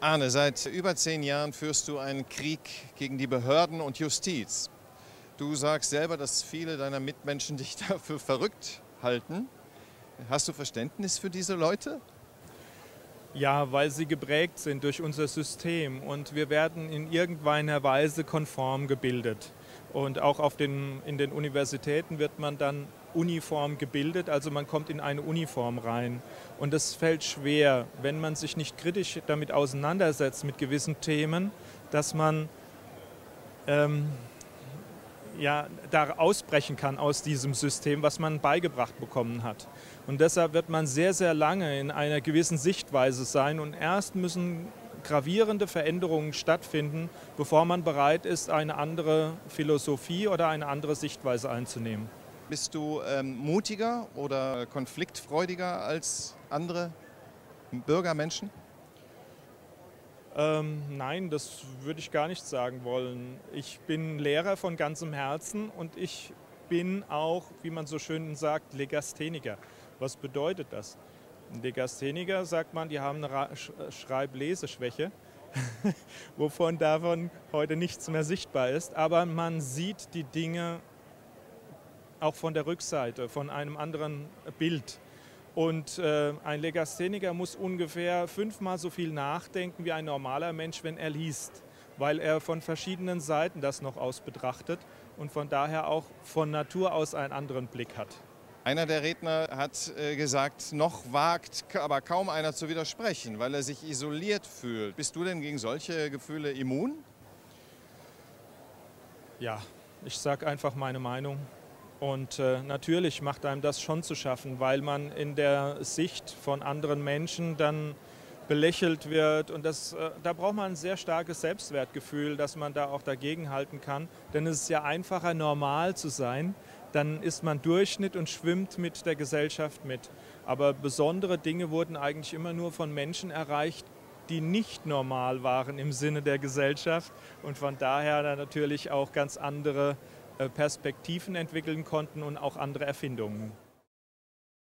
Arne, seit über 10 Jahren führst du einen Krieg gegen die Behörden und Justiz. Du sagst selber, dass viele deiner Mitmenschen dich dafür verrückt halten. Hast du Verständnis für diese Leute? Ja, weil sie geprägt sind durch unser System und wir werden in irgendeiner Weise konform gebildet. Und auch in den Universitäten wird man dann uniform gebildet, also man kommt in eine Uniform rein. Und es fällt schwer, wenn man sich nicht kritisch damit auseinandersetzt, mit gewissen Themen, dass man da ausbrechen kann aus diesem System, was man beigebracht bekommen hat. Und deshalb wird man sehr, sehr lange in einer gewissen Sichtweise sein und erst müssen gravierende Veränderungen stattfinden, bevor man bereit ist, eine andere Philosophie oder eine andere Sichtweise einzunehmen. Bist du mutiger oder konfliktfreudiger als andere Bürgermenschen? Nein, das würde ich gar nicht sagen wollen. Ich bin Lehrer von ganzem Herzen und ich bin auch, wie man so schön sagt, Legastheniker. Was bedeutet das? Ein Legastheniker, sagt man, die haben eine Schreib-Leseschwäche, wovon davon heute nichts mehr sichtbar ist. Aber man sieht die Dinge auch von der Rückseite, von einem anderen Bild. Und ein Legastheniker muss ungefähr 5-mal so viel nachdenken wie ein normaler Mensch, wenn er liest, weil er von verschiedenen Seiten das noch aus betrachtet und von daher auch von Natur aus einen anderen Blick hat. Einer der Redner hat gesagt, noch wagt aber kaum einer zu widersprechen, weil er sich isoliert fühlt. Bist du denn gegen solche Gefühle immun? Ja, ich sage einfach meine Meinung. Und natürlich macht einem das schon zu schaffen, weil man in der Sicht von anderen Menschen dann belächelt wird. Und da braucht man ein sehr starkes Selbstwertgefühl, dass man da auch dagegenhalten kann. Denn es ist ja einfacher, normal zu sein. Dann ist man Durchschnitt und schwimmt mit der Gesellschaft mit. Aber besondere Dinge wurden eigentlich immer nur von Menschen erreicht, die nicht normal waren im Sinne der Gesellschaft und von daher dann natürlich auch ganz andere Perspektiven entwickeln konnten und auch andere Erfindungen.